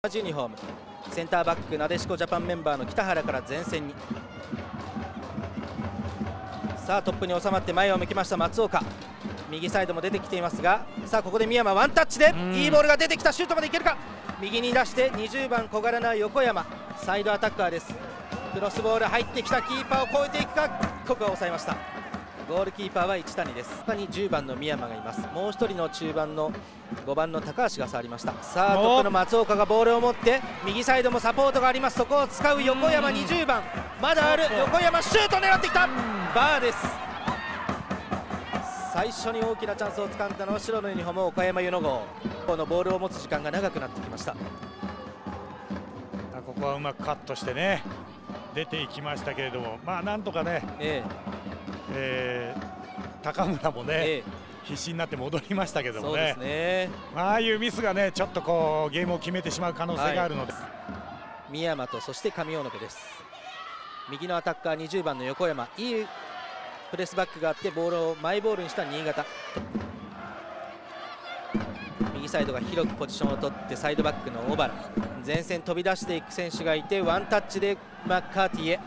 ユニフォーム、センターバックなでしこジャパンメンバーの北原から前線に。さあトップに収まって前を向きました松岡、右サイドも出てきていますが、さあここで宮山ワンタッチでいいボールが出てきた。シュートまでいけるか。右に出して20番小柄な横山、サイドアタッカーです。クロスボール入ってきた。キーパーを越えていくか。ここは抑えました。ゴールキーパーは一谷です。他に10番の宮山がいます。もう1人の中盤の5番の高橋が触りました。さあトップの松岡がボールを持って右サイドもサポートがあります。そこを使う横山20番、まだある横山、シュート狙ってきた。バーです。最初に大きなチャンスをつかんだのは白のユニフォーム岡山湯の号。このボールを持つ時間が長くなってきました。 ここはうまくカットしてね出ていきましたけれども、まあなんとかね、高村もね、必死になって戻りましたけどもね、ああいうミスがねちょっとこうゲームを決めてしまう可能性があるので、 宮山とそして上尾信です。右のアタッカー20番の横山、いいプレスバックがあってボールをマイボールにした新潟。右サイドが広くポジションを取ってサイドバックの小原、前線飛び出していく選手がいてワンタッチでマッカーティーへ。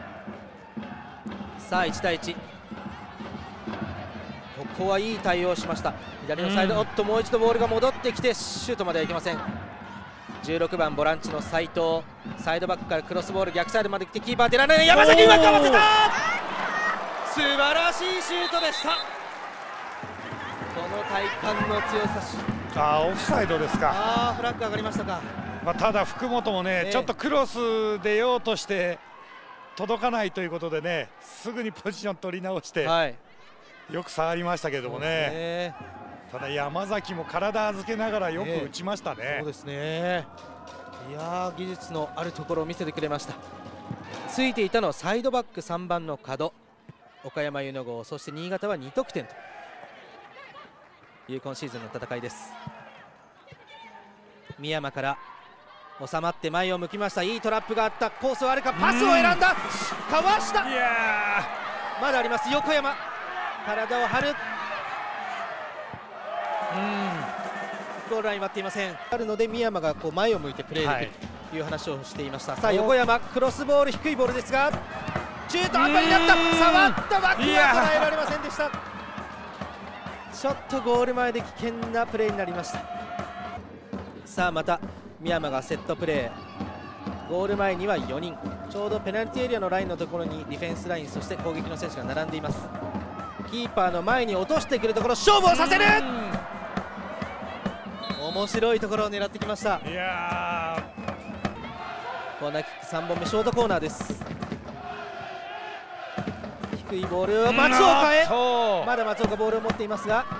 さあ1対1、ここはいい対応しました。左のサイド、おっともう一度ボールが戻ってきてシュートまではいけません。16番ボランチの斉藤、サイドバックからクロスボール逆サイドまで来てキーパー出られない。山崎うまく合わせた。素晴らしいシュートでした。この体幹の強さ。 オフサイドですか。 フラッグ上がりましたか。 ただ福本もね、ちょっとクロス出ようとして届かないということでね、すぐにポジション取り直して、よく触りましたけどもね。ただ山崎も体預けながらよく打ちましたね。 そうですね。いやー、技術のあるところを見せてくれました。ついていたのはサイドバック3番の門、岡山湯の号、そして新潟は2得点という今シーズンの戦いです。宮山から収まって前を向きました。いいトラップがあった。コースはあるか。パスを選んだ。かわした。まだあります。横山体を張る。ゴールライン待っていません。あるので宮山がこう前を向いてプレーできるという話をしていました。さあ横山、クロスボール、低いボールですがシュート後になった。触ったバックは捉えられませんでした。ちょっとゴール前で危険なプレーになりました。さあまた宮山がセットプレー。ゴール前には4人、ちょうどペナルティーエリアのラインのところにディフェンスライン、そして攻撃の選手が並んでいます。キーパーの前に落としてくるところ、勝負をさせる。面白いところを狙ってきました。コーナーキック3本目、ショートコーナーです。低いボールを松岡へ。まだ松岡ボールを持っていますが、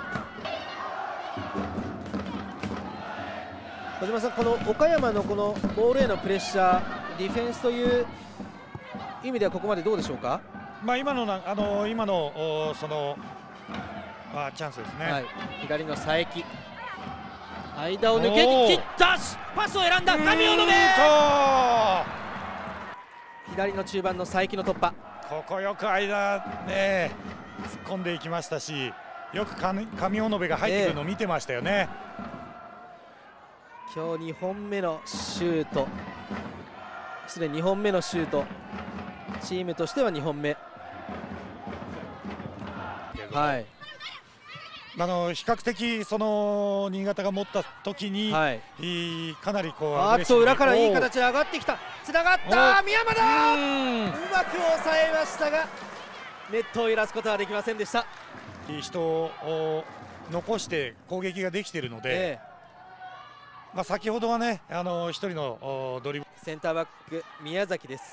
小島さん、この岡山のこのボールへのプレッシャー、ディフェンスという意味ではここまでどうでしょうか。 今のそのチャンスですね。 左の佐伯、間を抜けて切った。パスを選んだ。神尾信。左の中盤の佐伯の突破。 ここよく間ね突っ込んでいきましたし、よく神尾信が入ってくるのを見てましたよね。 今日2本目のシュート、失礼2本目のシュート、チームとしては2本目。 比較的その新潟が持った時に、かなりこう裏からいい形で上がってきた。つながった。宮山だ。うまく抑えましたがネットを揺らすことはできませんでした。 人を残して攻撃ができているので、先ほどはね一人のドリブル。 センターバック宮崎です。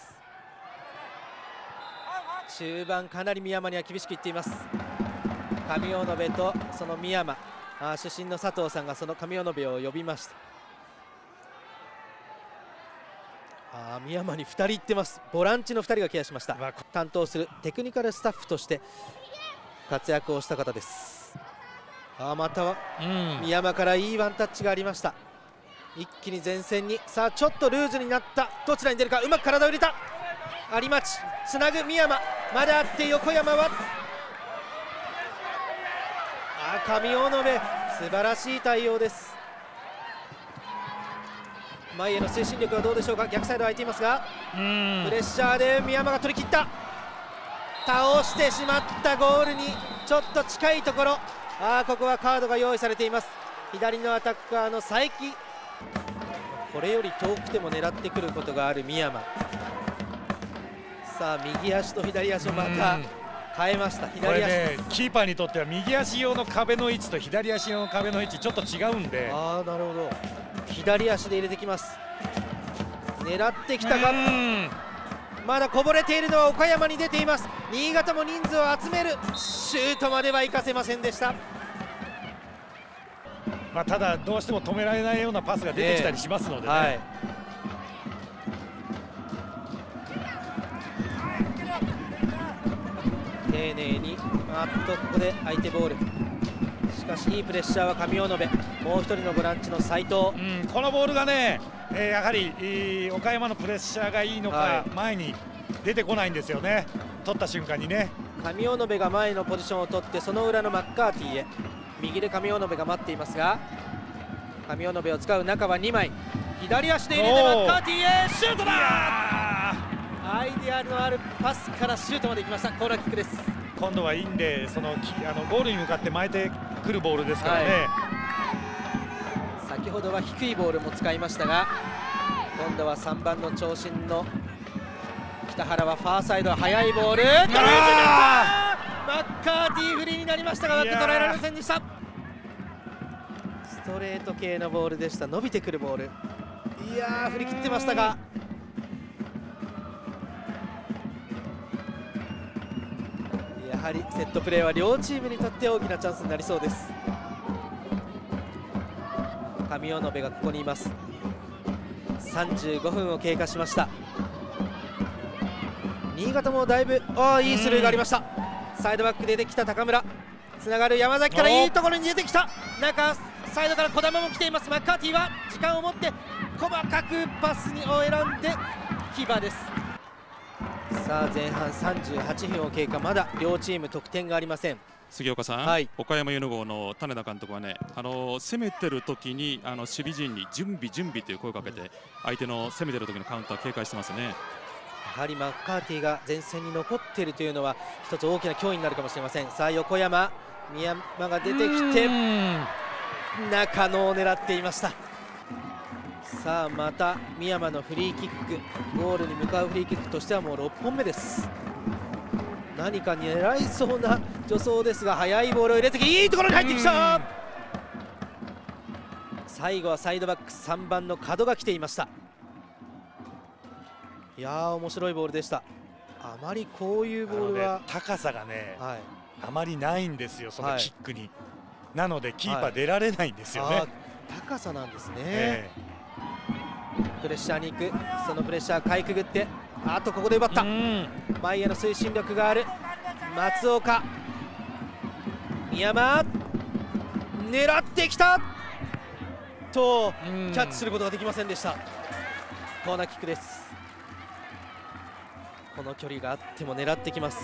中盤かなり宮山には厳しくいっています。神尾信とその宮山、出身の佐藤さんがその神尾信を呼びました。宮山に2人いってます。ボランチの2人がケアしました。担当するテクニカルスタッフとして活躍をした方です。または宮山からいいワンタッチがありました。一気に前線に。さあちょっとルーズになった。どちらに出るか。うまく体を入れた。有町つなぐ。宮山まだあって横山は神尾信、素晴らしい対応です。 前への推進力はどうでしょうか。逆サイド空いていますが、プレッシャーで宮山が取り切った。倒してしまった。ゴールにちょっと近いところ。ここはカードが用意されています。左のアタッカーの佐伯、これより遠くても狙ってくることがある宮山。さあ右足と左足をまた変えました。左足です。 キーパーにとっては右足用の壁の位置と左足用の壁の位置ちょっと違うんで、 なるほど。左足で入れてきます。狙ってきたが、まだこぼれているのは岡山に出ています。新潟も人数を集める。シュートまでは行かせませんでした。 ただどうしても止められないようなパスが出てきたりしますのでね。 丁寧にここで相手ボール。しかしいいプレッシャーは上尾延。もう一人のボランチの斉藤、 このボールがね、やはり岡山のプレッシャーがいいのか、前に出てこないんですよね。取った瞬間にね、 上尾延が前のポジションを取って、その裏のマッカーティーへ。右で上尾延が待っていますが、上尾延を使う。中は2枚、左足で入れてマッカーティーへシュートだ。アイデアのあるパスからシュートまで行きました。コーナーキックです。 今度はいいんで、ゴールに向かって巻いてくるボールですからね。 先ほどは低いボールも使いましたが、今度は3番の長身の北原はファーサイド速いボール、マッカーティーフリーになりましたが、枠捉えられませんでした。ストレート系のボールでした。伸びてくるボール、振り切ってましたが、やはりセットプレーは両チームにとって大きなチャンスになりそうです。上尾延がここにいます。35分を経過しました。新潟もだいぶいいスルーがありました。サイドバックで出てきた高村、つながる山崎からいいところに出てきた。中サイドから児玉も来ています。マッカーティーは時間を持って細かくパスを選んでキーパーです。さあ前半38分を経過、まだ両チーム得点がありません。 杉岡さん、岡山ユニゴーの種田監督はね、攻めてる時に守備陣に準備という声をかけて、相手の攻めてる時のカウンターを警戒してますね。 やはりマッカーティーが前線に残っているというのは一つ大きな脅威になるかもしれません。さあ横山、宮山が出てきて中野を狙っていました。さあまた宮山のフリーキック、ゴールに向かうフリーキックとしてはもう6本目です。何か狙いそうな助走ですが、速いボールを入れてきていいところに入ってきた。最後はサイドバック3番の門が来ていました。面白いボールでした。あまりこういうボールは、 高さがね、あまりないんですよ、そのキックに。なのでキーパー出られないんですよね。 高さなんですね。プレッシャーに行く、そのプレッシャーかいくぐって、ここで奪った。前への推進力がある松岡、宮山狙ってきたとキャッチすることができませんでした。コーナーキックです。この距離があっても狙ってきます。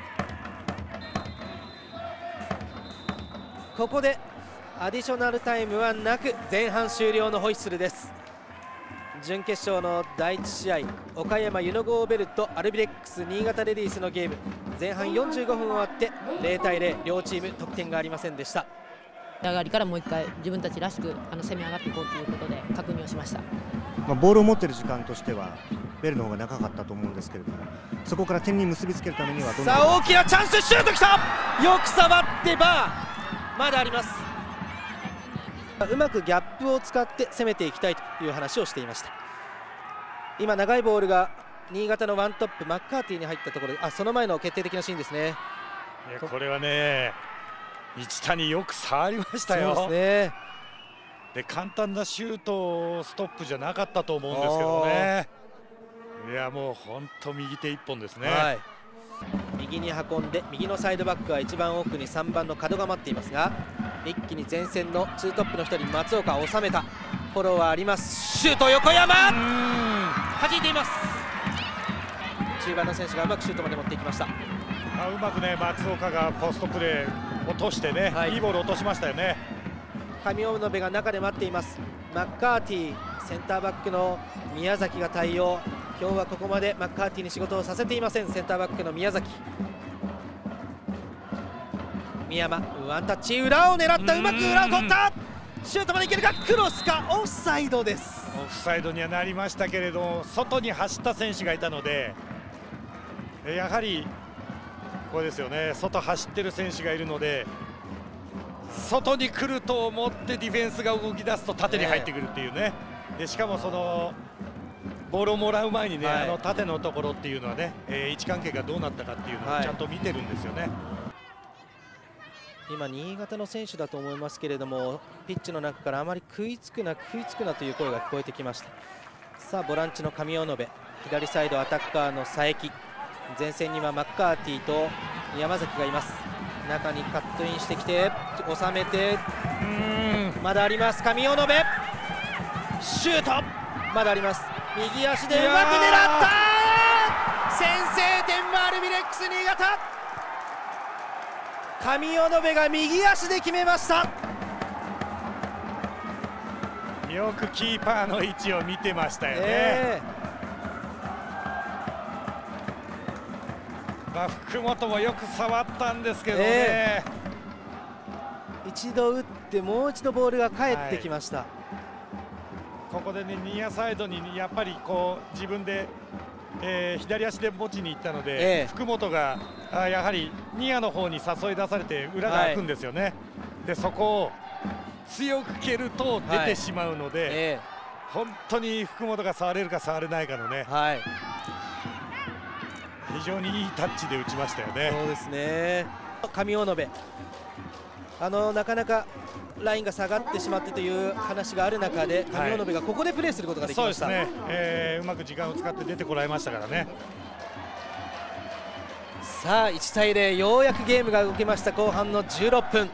ここでアディショナルタイムはなく前半終了のホイッスルです。準決勝の第1試合、岡山ユノゴーベルトアルビレックス新潟レディースのゲーム、前半45分終わって0対0、両チーム得点がありませんでした。 上がりからもう一回自分たちらしく攻め上がっていこうということで確認をしました。 ボールを持っている時間としてはベルの方が長かったと思うんですけれども、そこから点に結びつけるためにはどんな。 さあ大きなチャンス、シュートきた。よく触ってバー、まだあります。うまくギャップを使って攻めていきたいという話をしていました。今長いボールが新潟のワントップマッカーティーに入ったところで、その前の決定的なシーンですね。 これはね、一谷よく触りましたよ。 そうですね。 で簡単なシュートストップじゃなかったと思うんですけどね。もう本当右手一本ですね。 右に運んで、右のサイドバックは一番奥に3番の門が待っていますが、一気に前線のツートップの1人松岡を収めた。フォローはあります。シュート、横山弾いています。中盤の選手がうまくシュートまで持っていきました。 うまくね、松岡がポストプレー落としてね、いいボール落としましたよね。 上尾延が中で待っています。マッカーティーセンターバックの宮崎が対応。今日はここまでマッカーティーに仕事をさせていません。センターバックの宮崎。宮山ワンタッチ、裏を狙った、うまく裏を取った。シュートまでいけるか。クロスか、オフサイドです。 オフサイドにはなりましたけれども、外に走った選手がいたので、やはりこれですよね、外走ってる選手がいるので、外に来ると思ってディフェンスが動き出すと縦に入ってくるっていうね。でしかもそのボールをもらう前にね、あの縦のところっていうのはね、位置関係がどうなったかっていうのをちゃんと見てるんですよね。 今新潟の選手だと思いますけれども、ピッチの中からあまり食いつくなという声が聞こえてきました。さあボランチの上尾延、左サイドアタッカーの佐伯、前線にはマッカーティと山崎がいます。中にカットインしてきて収めて、まだあります。上尾延シュート、まだあります。右足でうまく狙った。先制点はアルビレックス新潟。上尾延が右足で決めました。 よくキーパーの位置を見てましたよね。福本もよく触ったんですけどね、 一度打ってもう一度ボールが返ってきました。 ここでね、ニアサイドにやっぱりこう自分で、左足で持ちに行ったので、福本がやはりニアの方に誘い出されて裏が開くんですよね。でそこを強く蹴ると出てしまうので、本当に福本が触れるか触れないかのね、非常にいいタッチで打ちましたよね。 そうですね。上尾延、なかなかラインが下がってしまってという話がある中で、上尾延がここでプレーすることができました。 そうですね、うまく時間を使って出てこられましたからね。 さあ1対0、ようやくゲームが動きました。後半の16分、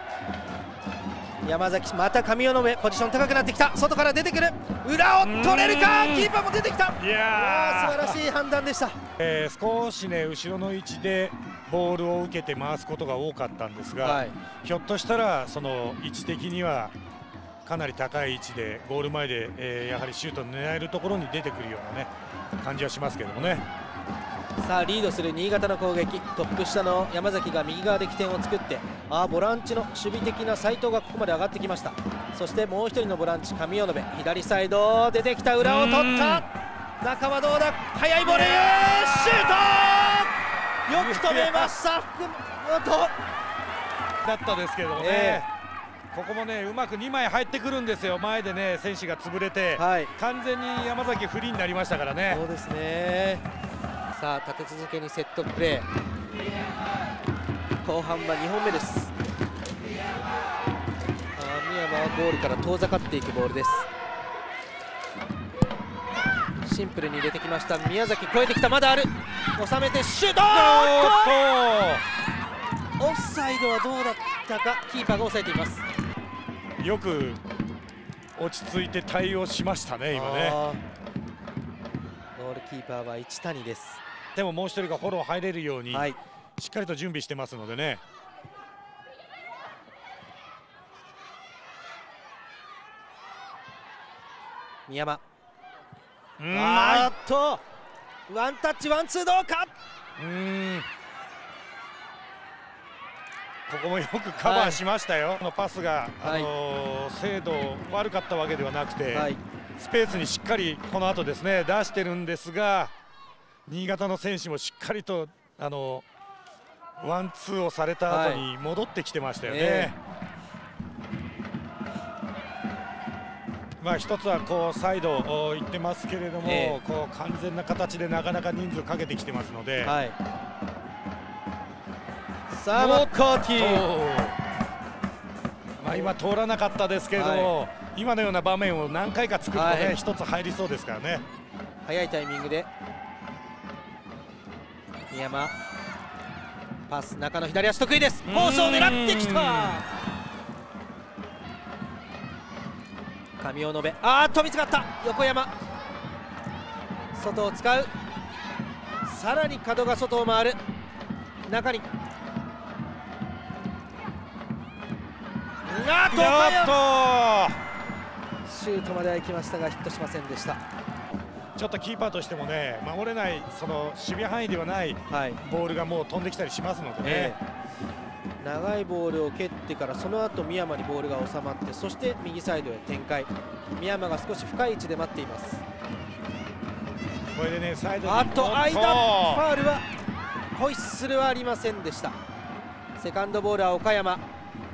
山崎また上尾延、ポジション高くなってきた。外から出てくる、裏を取れるか。キーパーも出てきた。いやー、素晴らしい判断でした。 少しね後ろの位置でボールを受けて回すことが多かったんですが、ひょっとしたらその位置的にはかなり高い位置でゴール前で、やはりシュート狙えるところに出てくるようなね感じはしますけどもね。 さあリードする新潟の攻撃、トップ下の山崎が右側で起点を作って、ボランチの守備的な斉藤がここまで上がってきました。そしてもう一人のボランチ上尾延、左サイド出てきた、裏を取った。中はどうだ、速いボレーシュート、よく止めました福本だったですけどね、ここもねうまく2枚入ってくるんですよ。前でね選手が潰れて、完全に山崎フリーになりましたからね。 そうですね。さあ立て続けにセットプレー、後半は2本目です。宮山はゴールから遠ざかっていくボールです。シンプルに入れてきました。宮崎超えてきた、まだある、収めてシュート。オフサイドはどうだったか、キーパーが抑えています。 よく落ち着いて対応しましたね今ね。 ゴールキーパーは市谷です。 でももう一人がフォロー入れるように、しっかりと準備してますのでね。 宮山、ワンタッチワンツーどうか。 ここもよくカバーしましたよ。パスが、精度悪かったわけではなくて、スペースにしっかりこの後ですね出してるんですが、新潟の選手もしっかりとワンツーをされた後に戻ってきてましたよね。一つはこうサイド行ってますけれども、こう完全な形でなかなか人数かけてきてますので、 さあマッカーティー、今通らなかったですけれども、今のような場面を何回か作るとね、一つ入りそうですからね。 早いタイミングで宮山パス、中の左足得意です。コースを狙ってきた上尾延、飛びつがった。横山外を使う、さらに角が外を回る、中にシュートまでは行きましたがヒットしませんでした。 ちょっとキーパーとしてもね、守れない、その守備範囲ではないボールがもう飛んできたりしますのでね、 長いボールを蹴ってからその後宮間にボールが収まって、そして右サイドへ展開。宮間が少し深い位置で待っています。 これでね、サイドに間ファウルはホイッスルはありませんでした。セカンドボールは岡山。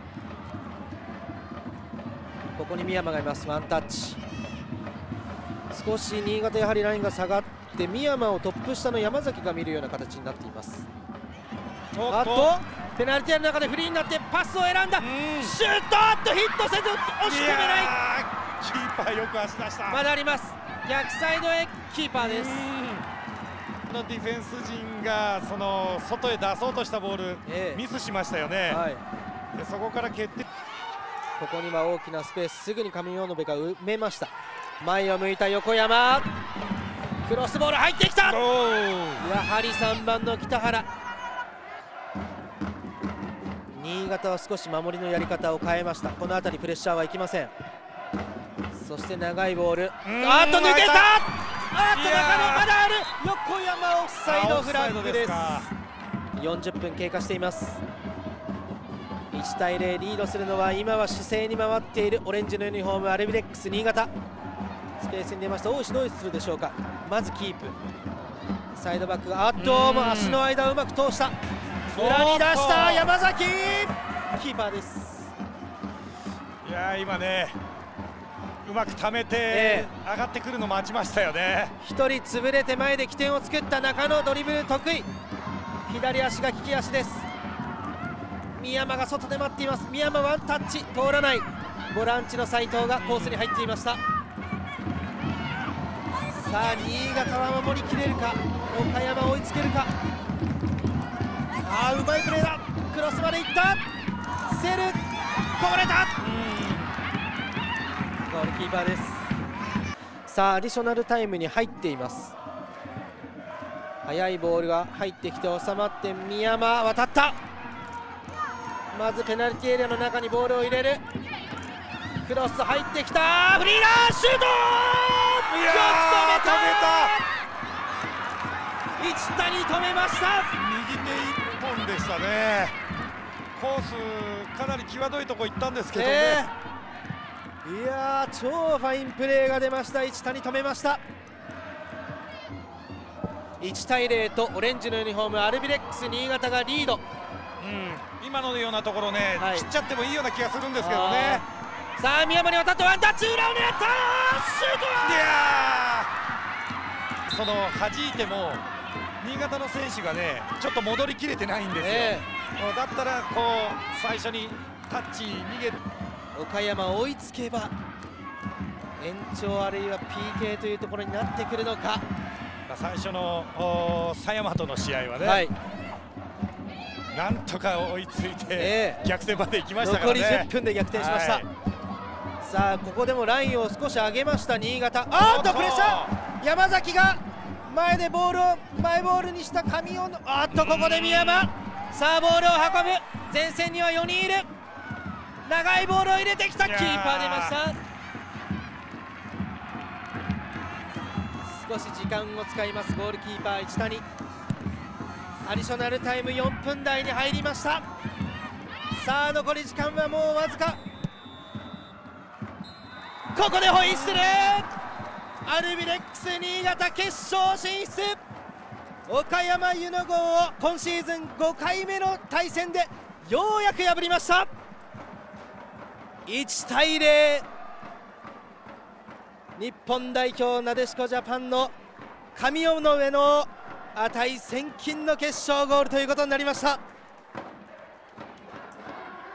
ここに宮間がいます。ワンタッチ。少し新潟やはりラインが下がって宮間をトップ下の山崎が見るような形になっています。あとペナルティーの中でフリーになってパスを選んだ、シュートヒットせず押し込めない。 キーパーよく足出した。 まだあります。逆サイドへキーパーです。 このディフェンス陣がその外へ出そうとしたボール、ミスしましたよね、でそこから決定。 ここには大きなスペース、すぐに上尾野が埋めました。前を向いた横山、クロスボール入ってきた。やはり3番の北原。新潟は少し守りのやり方を変えました。この辺りプレッシャーはいきません。そして長いボール、あっと抜けた。あっと中野まだある。横山オフサイドフラッグです。40分経過しています。1対0リードするのは今は姿勢に回っているオレンジのユニフォームアルビレックス新潟。スペースに出ました。大石どうするでしょうか。まずキープ、サイドバックがもう足の間をうまく通した。裏に出した山崎、キーパーです。 いや今ね、うまく溜めて上がってくるの待ちましたよね。 1人潰れて前で起点を作った中野、ドリブル得意。左足が利き足です。宮間が外で待っています。宮間ワンタッチ通らない。ボランチの斉藤がコースに入っていました。さあ新潟は守りきれるか、岡山追いつけるか。うまいプレーだ。クロスまでいった。セルこぼれた。ゴールキーパーです。さあアディショナルタイムに入っています。速いボールが入ってきて収まって宮間渡った。まずペナルティーエリアの中にボールを入れる。クロス入ってきた。フリーランシュート。よく止めた。一谷止めました。 右手一本でしたね。コースかなり際どいとこ行ったんですけどね、 いやー超ファインプレーが出ました。一谷止めました。1対0とオレンジのユニフォームアルビレックス新潟がリード。 今のようなところね、切っちゃってもいいような気がするんですけどね。 さあ宮間に渡ってワンタッチ、裏を狙った。シュートはその弾いても新潟の選手がねちょっと戻りきれてないんですよ、だったらこう最初にタッチ逃げる。 岡山追いつけば延長あるいは PK というところになってくるのか。 最初の狭山との試合はね、なんとか追いついて逆転まで行きましたからね。 残り10分で逆転しました、さあここでもラインを少し上げました新潟。プレッシャー。山崎が前でボールをマイボールにした上尾の。ここで宮間。さあボールを運ぶ。前線には4人いる。長いボールを入れてきた。キーパー出ました。少し時間を使いますゴールキーパー一谷。アディショナルタイム4分台に入りました。さあ残り時間はもうわずか。ここでホイッスル。アルビレックス新潟決勝進出。岡山湯の郷を今シーズン5回目の対戦でようやく破りました。1対0。日本代表なでしこジャパンの上尾上の値千金の決勝ゴールということになりました。